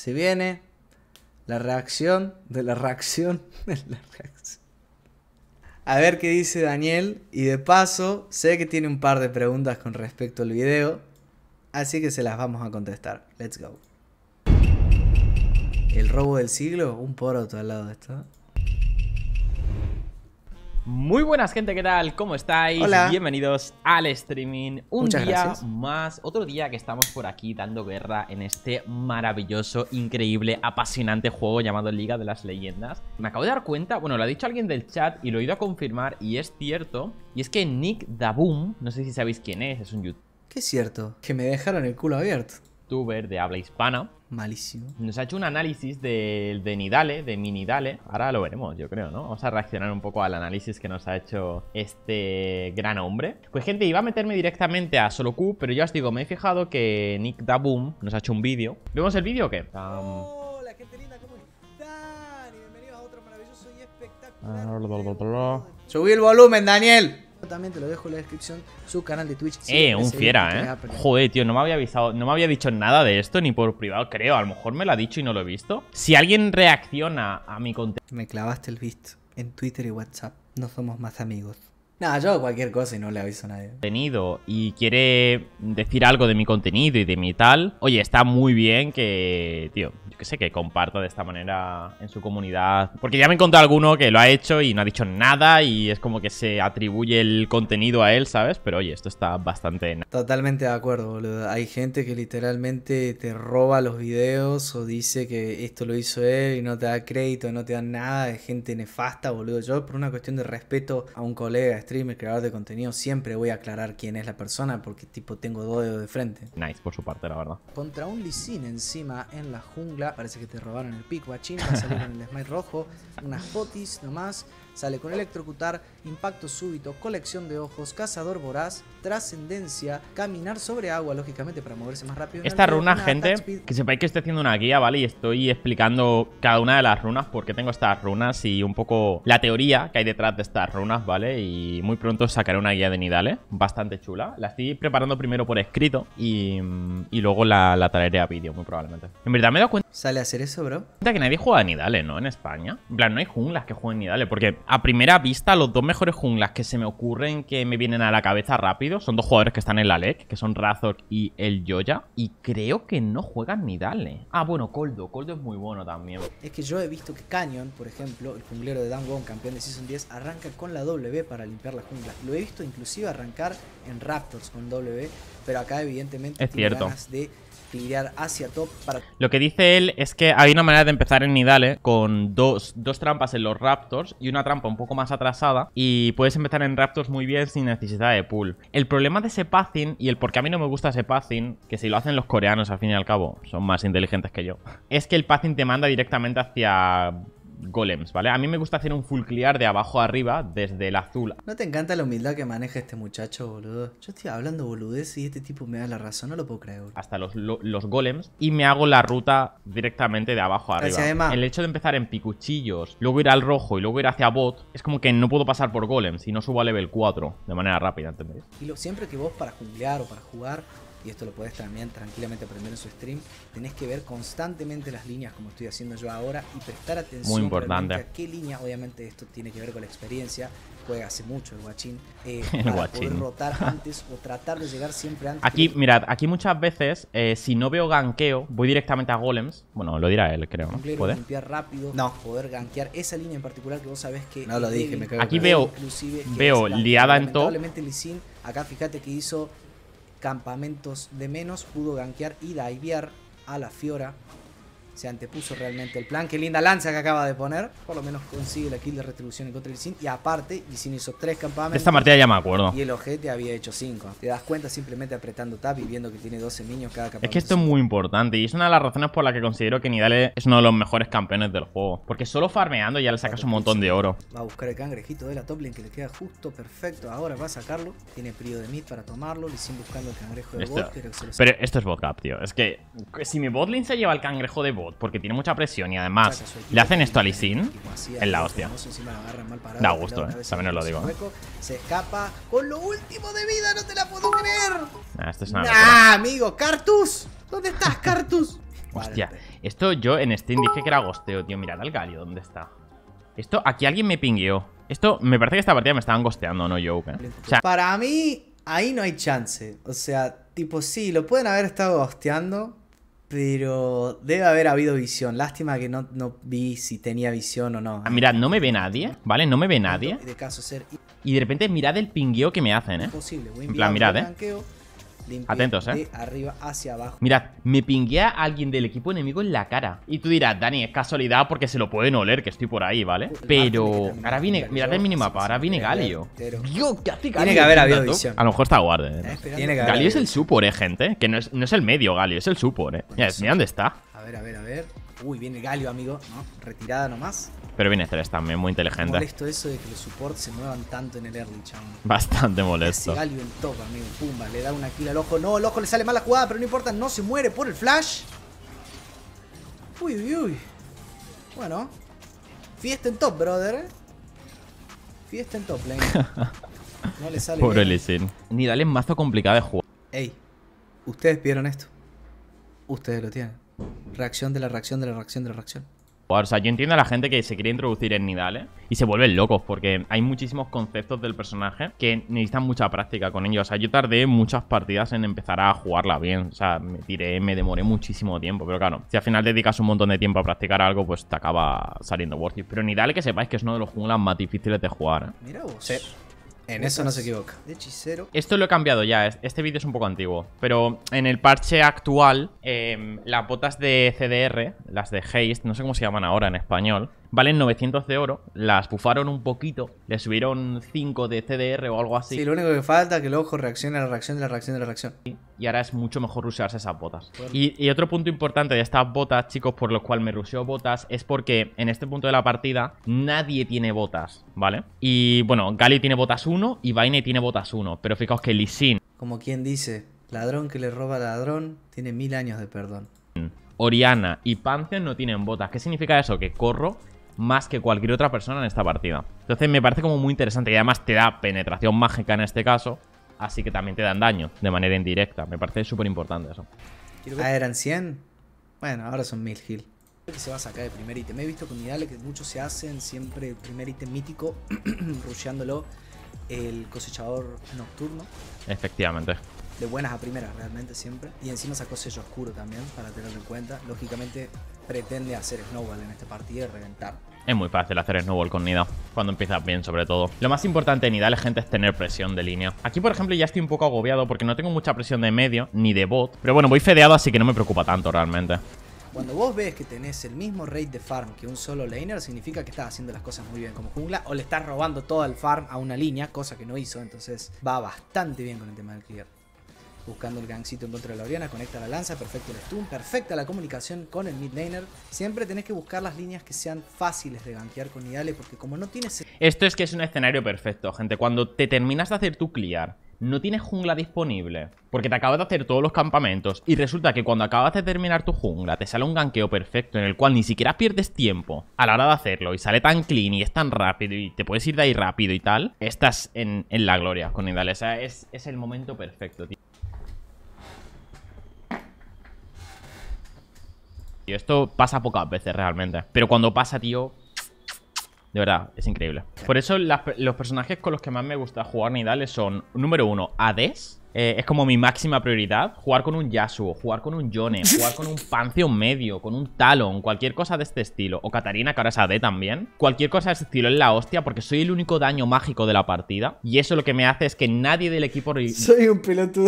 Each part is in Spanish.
Se viene la reacción de la reacción de la reacción. A ver qué dice Daniel. Y de paso, sé que tiene un par de preguntas con respecto al video. Así que se las vamos a contestar. Let's go. ¿El robo del siglo? Un poroto al lado de esto. Muy buenas, gente, ¿qué tal? ¿Cómo estáis? Hola. Bienvenidos al streaming. Muchas día gracias. más, otro día que estamos por aquí dando guerra en este maravilloso, increíble, apasionante juego llamado Liga de las Leyendas. Me acabo de dar cuenta, bueno, lo ha dicho alguien del chat y lo he ido a confirmar y es cierto. Y es que Nick Daboom, no sé si sabéis quién es un ¿Qué es cierto? Que me dejaron el culo abierto. youtuber de habla hispana. Malísimo. Nos ha hecho un análisis de Nidale, de mi Nidale. Ahora lo veremos, yo creo, ¿no? Vamos a reaccionar un poco al análisis que nos ha hecho este gran hombre. Pues, gente, iba a meterme directamente a Solo Q, pero ya os digo, me he fijado que Nick Daboom nos ha hecho un vídeo. ¿Vemos el vídeo o qué? Hola, gente linda, ¿cómo están? Y bienvenidos a otro maravilloso y espectacular. Subí el volumen, Daniel. También te lo dejo en la descripción, su canal de Twitch. Un fiera, Joder, tío, no me había avisado, no me había dicho nada de esto, ni por privado, creo. A lo mejor me lo ha dicho y no lo he visto. Si alguien reacciona a mi contenido... Me clavaste el visto en Twitter y WhatsApp. No somos más amigos. Nada, yo hago cualquier cosa y no le aviso a nadie. Y quiere decir algo de mi contenido y de mi tal, oye, está muy bien que, tío, yo qué sé, que comparta de esta manera en su comunidad. Porque ya me encontré alguno que lo ha hecho y no ha dicho nada y es como que se atribuye el contenido a él, ¿sabes? Pero oye, esto está bastante... Totalmente de acuerdo, boludo. Hay gente que literalmente te roba los videos o dice que esto lo hizo él y no te da crédito, no te da nada. De gente nefasta, boludo. Yo, por una cuestión de respeto a un colega, streamer, creador de contenido, siempre voy a aclarar quién es la persona porque tipo tengo dos dedos de frente. Nice por su parte, la verdad. Contra un Lee Sin encima en la jungla, parece que te robaron el pick, guachín, va a salir con el smite rojo, unas potis nomás, sale con electrocutar, impacto súbito, colección de ojos, cazador voraz, trascendencia, caminar sobre agua, lógicamente para moverse más rápido. Esta runa, gente, que sepáis que estoy haciendo una guía, ¿vale? Y estoy explicando cada una de las runas, por qué tengo estas runas y un poco la teoría que hay detrás de estas runas, ¿vale? Y muy pronto sacaré una guía de Nidale, bastante chula. La estoy preparando primero por escrito y luego la traeré a vídeo, muy probablemente. En verdad me he dado cuenta ¿Sale a hacer eso, bro? que nadie juega a Nidale, ¿no? En España. En plan, no hay junglas que jueguen Nidale, porque a primera vista los dos mejores junglas que se me ocurren que me vienen a la cabeza rápido son dos jugadores que están en la LEC, que son Razork y el Yoya, y creo que no juegan Nidale. Ah, bueno, Coldo es muy bueno también. Es que yo he visto que Canyon, por ejemplo, el junglero de Damwon, campeón de Season 10, arranca con la W para limpiar la jungla. Lo he visto inclusive arrancar en Raptors con W, pero acá evidentemente es tiene cierto. ganas de tirar hacia top para... Lo que dice él es que hay una manera de empezar en Nidale con dos trampas en los Raptors y una trampa un poco más atrasada, y puedes empezar en Raptors muy bien sin necesidad de pull. El problema de ese pathing y el por qué a mí no me gusta ese pathing, que si lo hacen los coreanos al fin y al cabo son más inteligentes que yo, es que el pathing te manda directamente hacia golems, ¿vale? A mí me gusta hacer un full clear de abajo a arriba desde el azul. ¿No te encanta la humildad que maneja este muchacho, boludo? Yo estoy hablando boludez y este tipo me da la razón, no lo puedo creer, boludo. Hasta los golems y me hago la ruta directamente de abajo a arriba. Gracias, Emma. El hecho de empezar en picuchillos, luego ir al rojo y luego ir hacia bot, es como que no puedo pasar por golems y no subo a level 4 de manera rápida, ¿entendéis? Y siempre que vos para junglear o para jugar, y esto lo podés también tranquilamente aprender en su stream, tenés que ver constantemente las líneas como estoy haciendo yo ahora y prestar atención muy importante a qué línea. Obviamente esto tiene que ver con la experiencia, juega hace mucho el guachín, el para guachín. poder rotar antes o tratar de llegar siempre antes. Aquí, mirad, aquí muchas veces si no veo ganqueo, voy directamente a golems. Bueno, lo dirá él, creo, ¿no? ¿Puede? Limpiar rápido, poder gankear esa línea en particular que vos sabés que... No lo dije, me cago. Aquí veo liada en top. Lamentablemente Lee Sin, acá fíjate que hizo campamentos de menos, pudo gankear y divear a la Fiora. Se antepuso realmente el plan. Qué linda lanza que acaba de poner. Por lo menos consigue la kill de retribución en contra de Lee Sin. Y aparte, Lee Sin hizo 3 campamentos. De esta partida ya me acuerdo. Y el ojete había hecho 5. Te das cuenta simplemente apretando tab y viendo que tiene 12 niños cada campamento. Es que esto es muy importante y es una de las razones por las que considero que Nidale es uno de los mejores campeones del juego. Porque solo farmeando ya le sacas un montón de oro. Va a buscar el cangrejito de la top lane que le queda justo perfecto. Ahora va a sacarlo. Tiene prio de mid para tomarlo. Lee Sin buscando el cangrejo de bot. Pero esto es botcap, tío. Es que si mi botlane se lleva el cangrejo de bot porque tiene mucha presión y además le hacen esto a Lee Sin, es la hostia. Da gusto, también os lo digo. Se escapa con lo último de vida, no te la puedo creer. Esto es una amigo, Cartus. ¿Dónde estás, Cartus? Hostia, esto yo en Steam dije que era gosteo, tío. Mirad al Galio, ¿dónde está? Esto, aquí alguien me pingueó. Esto, me parece que esta partida me estaban gosteando, no joke, O sea, para mí, ahí no hay chance. O sea, tipo, sí, lo pueden haber estado gosteando, pero debe haber habido visión. Lástima que no vi si tenía visión o no. Mirad, no me ve nadie, ¿vale? No me ve nadie. De caso ser Y de repente mirad el pingueo que me hacen, imposible. En plan, mirad, Atentos, de arriba hacia abajo. Mirad, me pinguea a alguien del equipo enemigo en la cara. Y tú dirás, Dani, es casualidad porque se lo pueden oler, que estoy por ahí, ¿vale? Pero ahora viene, mirad el minimapa, ahora viene Galio. Dios, ¿qué hace Galio? Tiene que haber habido visión. A lo mejor está guarde, Galio es el support, gente. Que no es el medio, Galio, es el support, Mira dónde está. A ver. Uy, viene Galio, amigo. ¿No? Retirada nomás. Pero viene Ceres también, muy inteligente. Molesto eso de que los supports se muevan tanto en el early, chabón. Bastante molesto. Ese Galio en top, amigo. Pumba, le da una kill al ojo. No, el ojo le sale mal la jugada, pero no importa, no se muere por el flash. Uy. Bueno. Fiesta en top, brother. Fiesta en top, lane. No le sale Pobre bien. Lee Sin. Ni dale mazo complicado de jugar. Ey, ustedes vieron esto. Ustedes lo tienen. Reacción de la reacción. O sea, yo entiendo a la gente que se quiere introducir en Nidale y se vuelven locos porque hay muchísimos conceptos del personaje que necesitan mucha práctica con ellos. O sea, yo tardé muchas partidas en empezar a jugarla bien. O sea, me demoré muchísimo tiempo. Pero claro, si al final dedicas un montón de tiempo a practicar algo, pues te acaba saliendo worth it. Pero Nidale, que sepáis que es uno de los junglas más difíciles de jugar, Mira vos. Sí. En eso no se equivoca. De hechicero. Esto lo he cambiado ya, este vídeo es un poco antiguo. Pero en el parche actual, las botas de CDR, las de Haste, no sé cómo se llaman ahora en español, valen 900 de oro. Las bufaron un poquito, le subieron 5 de CDR o algo así. Sí, lo único que falta es que el ojo reaccione a la reacción de la reacción. Y ahora es mucho mejor rushearse esas botas. Y otro punto importante de estas botas, chicos, por lo cual me rusheo botas, es porque en este punto de la partida nadie tiene botas, ¿vale? Y bueno, Gali tiene botas 1 y Vayne tiene botas 1. Pero fijaos que Lee Sin, como quien dice, ladrón que le roba a ladrón tiene 1000 años de perdón. Orianna y Pantheon no tienen botas. ¿Qué significa eso? Que corro más que cualquier otra persona en esta partida. Entonces me parece como muy interesante. Y además te da penetración mágica en este caso. Así que también te dan daño de manera indirecta. Me parece súper importante eso. ¿Eran 100? Bueno, ahora son 1000 heal. Se va a sacar el primer ítem. He visto con Nidale que muchos se hacen siempre el primer ítem mítico, rusheándolo, el cosechador nocturno. Efectivamente. De buenas a primeras, realmente siempre. Y encima sacó sello oscuro también, para tenerlo en cuenta. Lógicamente pretende hacer snowball en esta partida y reventar. Es muy fácil hacer snowball con Nida, cuando empiezas bien sobre todo. Lo más importante en Nidale, gente, es tener presión de línea. Aquí, por ejemplo, ya estoy un poco agobiado porque no tengo mucha presión de medio, ni de bot. Pero bueno, voy fedeado, así que no me preocupa tanto realmente. Cuando vos ves que tenés el mismo rate de farm que un solo laner, significa que estás haciendo las cosas muy bien como jungla, o le estás robando todo el farm a una línea, cosa que no hizo. Entonces va bastante bien con el tema del clear. Buscando el gankcito en contra de la Orianna, conecta la lanza, perfecto el stun, perfecta la comunicación con el mid laner. Siempre tenés que buscar las líneas que sean fáciles de gankear con Nidale, porque como no tienes... Esto es que es un escenario perfecto, gente. Cuando te terminas de hacer tu clear, no tienes jungla disponible, porque te acabas de hacer todos los campamentos, y resulta que cuando acabas de terminar tu jungla, te sale un gankeo perfecto en el cual ni siquiera pierdes tiempo a la hora de hacerlo, y sale tan clean y es tan rápido, y te puedes ir de ahí rápido y tal, estás en la gloria con Nidale. O sea, es el momento perfecto, tío. Y esto pasa pocas veces realmente. Pero cuando pasa, tío, de verdad, es increíble. Por eso los personajes con los que más me gusta jugar Nidale son, número 1, ADs. Es como mi máxima prioridad. Jugar con un Yasuo, jugar con un Yone, jugar con un Pantheon medio, con un Talon, cualquier cosa de este estilo. O Katarina, que ahora es AD también. Cualquier cosa de este estilo es la hostia, porque soy el único daño mágico de la partida. Y eso lo que me hace es que nadie del equipo... Soy un pelotudo.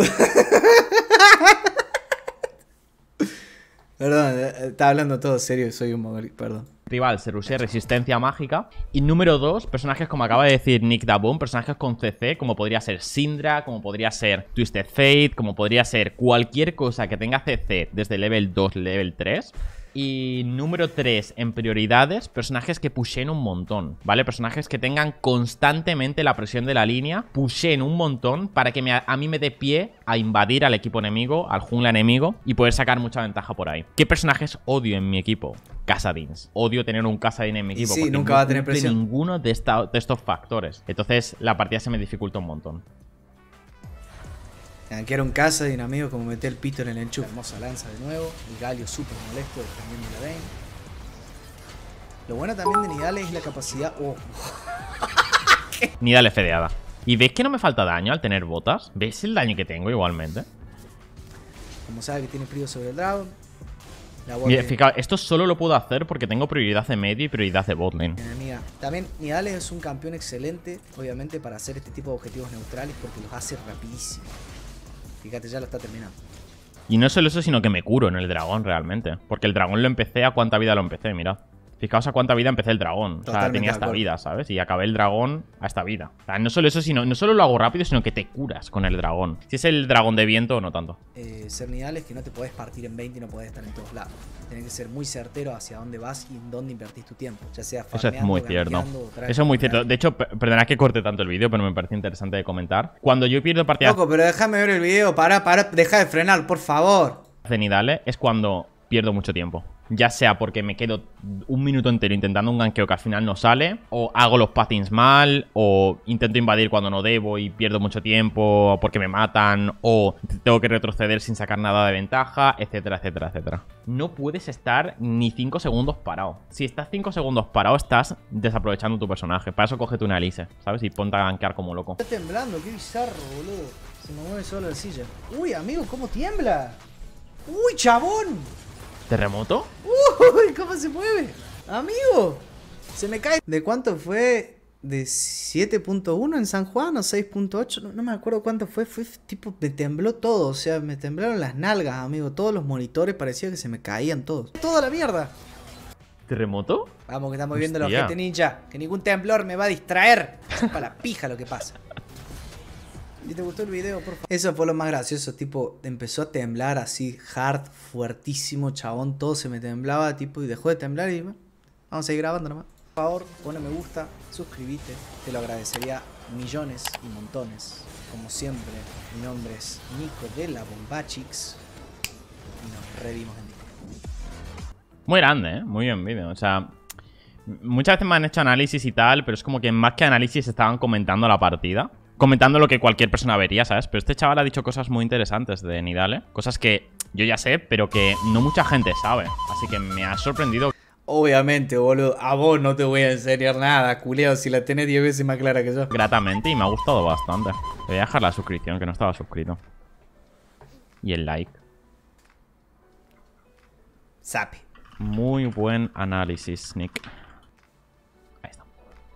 Perdón, está hablando todo serio, soy un mogol, perdón. Rival se rushea resistencia mágica. Y número 2, personajes como acaba de decir Nick Daboom, personajes con CC, como podría ser Syndra, como podría ser Twisted Fate, como podría ser cualquier cosa que tenga CC desde level 2, level 3. Y número 3, en prioridades, personajes que pushen un montón, ¿vale? Personajes que tengan constantemente la presión de la línea, pushen un montón para que a mí me dé pie a invadir al equipo enemigo, al jungla enemigo, y poder sacar mucha ventaja por ahí. ¿Qué personajes odio en mi equipo? Kassadins. Odio tener un Kassadin en mi equipo, sí, porque nunca no va a tener cumple presión. ninguno de estos factores. Entonces la partida se me dificulta un montón. Gankear un casa de un amigo como meter el pito en el enchufe. Hermosa lanza de nuevo. El Galio súper molesto defendiendo la Vayne. Lo bueno también de Nidale es la capacidad... Oh. Nidale fedeada. ¿Y ves que no me falta daño al tener botas? ¿Ves el daño que tengo igualmente? Como sabe que tiene frío sobre el Dragon. Mira, fijaos, esto solo lo puedo hacer porque tengo prioridad de medio y prioridad de botlane. También Nidale es un campeón excelente, obviamente, para hacer este tipo de objetivos neutrales porque los hace rapidísimo. Fíjate, ya lo está terminando. Y no solo eso, sino que me curo en el dragón realmente. Porque el dragón lo empecé a cuánta vida lo empecé, mirad. Fijaos a cuánta vida empecé el dragón. O sea, tenía esta vida, ¿sabes? Y acabé el dragón a esta vida. O sea, no solo eso, sino no solo lo hago rápido, sino que te curas con el dragón. Si es el dragón de viento, no tanto. Ser Nidale es que no te podés partir en 20 y no podés estar en todos lados. Tienes que ser muy certero hacia dónde vas y en dónde invertís tu tiempo. Ya sea farmeando, eso es muy cierto. Eso es muy cierto. De hecho, perdonad que corte tanto el vídeo, pero me parece interesante de comentar. Cuando yo pierdo partidas... Loco, pero déjame ver el vídeo. Para, deja de frenar, por favor. De Nidale es cuando pierdo mucho tiempo. Ya sea porque me quedo un minuto entero intentando un ganqueo que al final no sale, o hago los pathings mal, o intento invadir cuando no debo y pierdo mucho tiempo porque me matan, o tengo que retroceder sin sacar nada de ventaja, etcétera, etcétera, etcétera. No puedes estar ni 5 segundos parado. Si estás 5 segundos parado, estás desaprovechando tu personaje. Para eso cógete una Elise, ¿sabes? Y ponte a gankear como loco. Está temblando, qué bizarro, boludo. Se me mueve solo la silla. Uy, amigo, ¿cómo tiembla? Uy, chabón. ¿Terremoto? Uy, ¿cómo se mueve? Amigo, se me cae. ¿De cuánto fue? ¿De 7.1 en San Juan o 6.8? No me acuerdo cuánto fue. Fue tipo, me tembló todo. O sea, me temblaron las nalgas, amigo. Todos los monitores parecía que se me caían todos. Toda la mierda. ¿Terremoto? Vamos, que estamos viendo los GT Ninja. Que ningún temblor me va a distraer. Es para la pija lo que pasa. ¿Y te gustó el video, por favor? Eso fue lo más gracioso, tipo, empezó a temblar así, hard, fuertísimo, chabón, todo se me temblaba, tipo, y dejó de temblar y bueno, vamos a seguir grabando nomás. Por favor, pone me gusta, suscríbete, te lo agradecería millones y montones. Como siempre, mi nombre es Nico de la Bombachix y nos revimos en directo. Muy grande, muy bien vídeo, o sea... Muchas veces me han hecho análisis y tal, pero es como que más que análisis estaban comentando la partida. Comentando lo que cualquier persona vería, ¿sabes? Pero este chaval ha dicho cosas muy interesantes de Nidale. Cosas que yo ya sé, pero que no mucha gente sabe. Así que me ha sorprendido. Obviamente, boludo, a vos no te voy a enseñar nada, culeo, si la tenés 10 veces más clara que yo. Gratamente y me ha gustado bastante. Le voy a dejar la suscripción, que no estaba suscrito. Y el like. Sape. Muy buen análisis, Nick. Ahí está.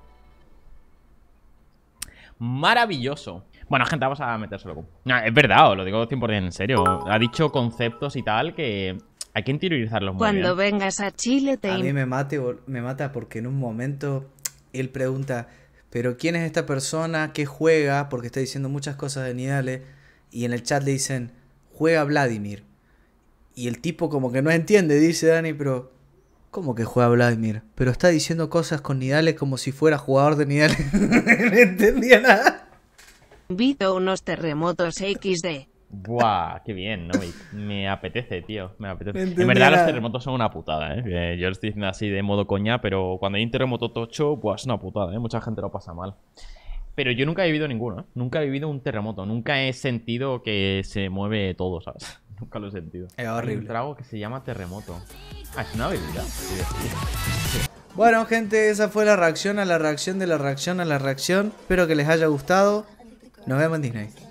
Maravilloso. Bueno, gente, vamos a metérselo. Es verdad, os lo digo 100% en serio. Ha dicho conceptos y tal que hay que interiorizarlos muy bien. Cuando vengas a Chile te... A mí me mata porque en un momento él pregunta, pero ¿quién es esta persona que juega? Porque está diciendo muchas cosas de Nidale. Y en el chat le dicen, juega Vladimir. Y el tipo como que no entiende, dice Dani, pero... ¿Cómo que juega Vladimir? Pero está diciendo cosas con Nidale como si fuera jugador de Nidale. No entendía nada. Invito unos terremotos XD. Buah, qué bien, ¿no? Me apetece, tío. Me apetece. No En verdad nada. los terremotos son una putada, ¿eh? Yo lo estoy diciendo así de modo coña, pero cuando hay un terremoto tocho, pues es una putada, ¿eh? Mucha gente lo pasa mal. Pero yo nunca he vivido ninguno, ¿eh? Nunca he vivido un terremoto. Nunca he sentido que se mueve todo, ¿sabes? Nunca lo he sentido. Es Hay horrible. un trago que se llama terremoto. Ah, es una bebida. Bueno, gente, esa fue la reacción a la reacción de la reacción a la reacción. Espero que les haya gustado. Nos vemos en Disney.